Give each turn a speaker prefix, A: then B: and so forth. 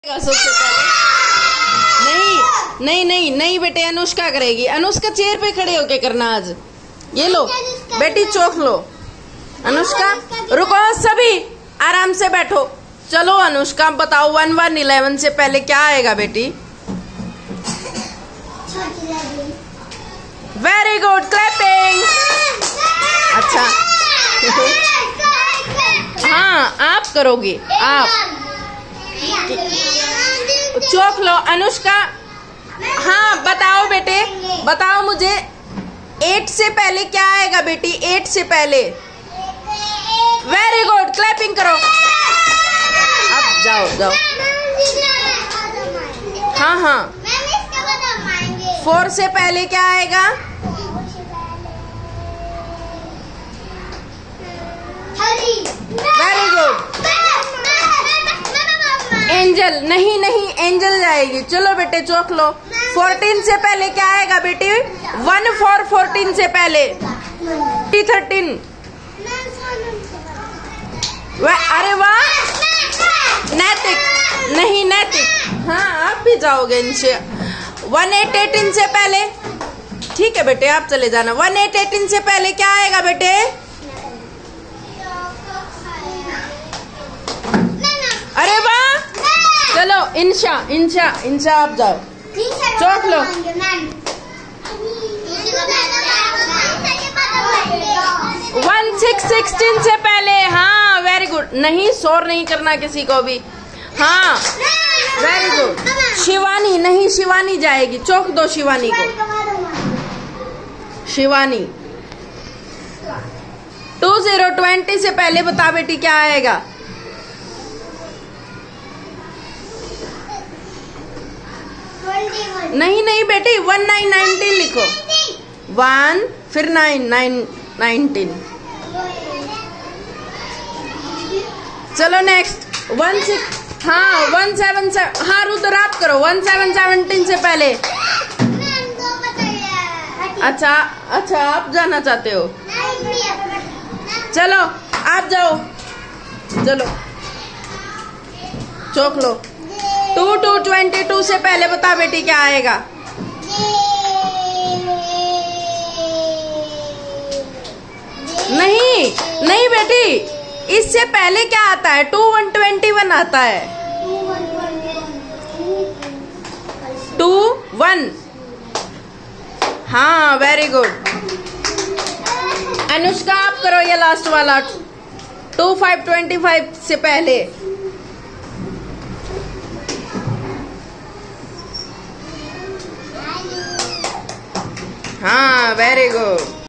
A: सबसे पहले नहीं नहीं नहीं नहीं बेटे, अनुष्का करेगी। अनुष्का चेयर पे खड़े होके करना आज। ये लो बेटी, चौक लो। अनुष्का रुको, सभी आराम से बैठो। चलो अनुष्का बताओ 1 1 11 से पहले क्या आएगा बेटी? Very good, clapping. अच्छा हाँ आप करोगी, आप चौक लो। अनुष्का हाँ बताओ बेटे, बताओ मुझे 8 से पहले क्या आएगा बेटी? 8 से पहले। वेरी गुड, क्लैपिंग करो। अब जाओ जाओ। हाँ हाँ 4 से पहले क्या आएगा? Very good, angel. नहीं नहीं एंजल जाएगी। चलो बेटे चौक लो। 14 से पहले क्या आएगा बेटी? 1 4 14 से पहले 13। अरे वाह, नैतिक। नहीं नैतिक, हाँ आप भी जाओगे इनसे। 1 8 18 से पहले। ठीक है बेटे आप चले जाना। 1 8 18 से पहले क्या आएगा बेटे? अरे वाह, चलो इंशा इंशा इंशा आप जाओ, चौक लो। 1 6 16 से पहले। हाँ वेरी गुड। नहीं शोर नहीं करना किसी को भी। हाँ वेरी गुड। शिवानी, नहीं शिवानी जाएगी। चौक दो शिवानी को। शिवानी 2 0 20 से पहले बता बेटी क्या आएगा? नहीं नहीं बेटी 1 9 19 लिखो। 1 फिर 9 9 19। चलो नेक्स्ट 1 6। हाँ 1 7 7। हाँ रुद्र आप करो। 1 7 17 से पहले। अच्छा अच्छा आप जाना चाहते हो? चलो आप जाओ। चलो चौक लो। 2 2 22 से पहले बता बेटी क्या आएगा? नहीं नहीं बेटी, इससे पहले क्या आता है? 2 1 21 आता है। 2 1। हाँ वेरी गुड। अनुष्का आप करो ये लास्ट वाला। 2 5 25 से पहले। हाँ वेरी गुड।